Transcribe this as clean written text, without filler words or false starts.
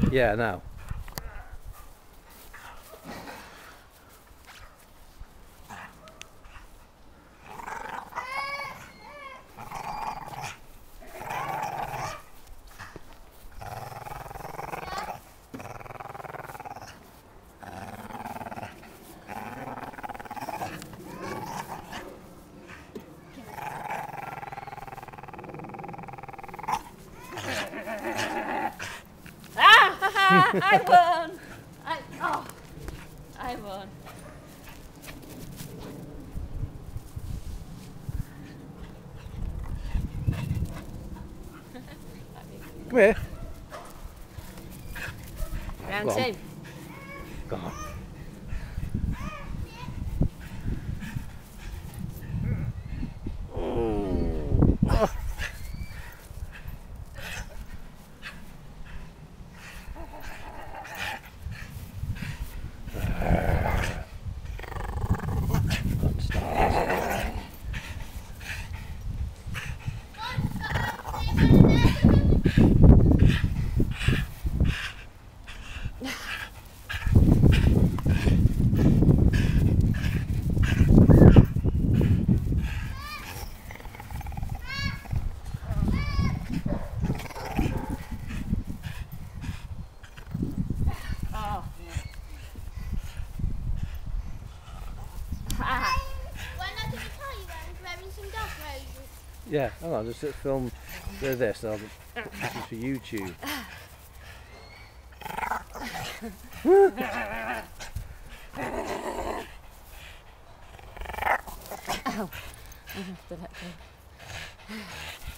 Yeah, no. I won! I won. Come here. Round Go on. 2. Go on. Oh. Yeah, hang on, just film this and I'll put pictures for YouTube. I have to let go.